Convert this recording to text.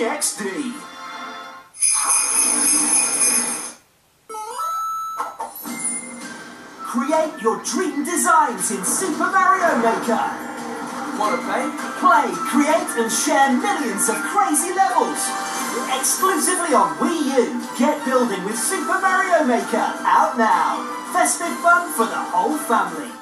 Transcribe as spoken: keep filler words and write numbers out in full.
E X D. Create your dream designs in Super Mario Maker. Want to play? Play, create and share millions of crazy levels. Exclusively on Wii U. Get building with Super Mario Maker. Out now. Festive fun for the whole family.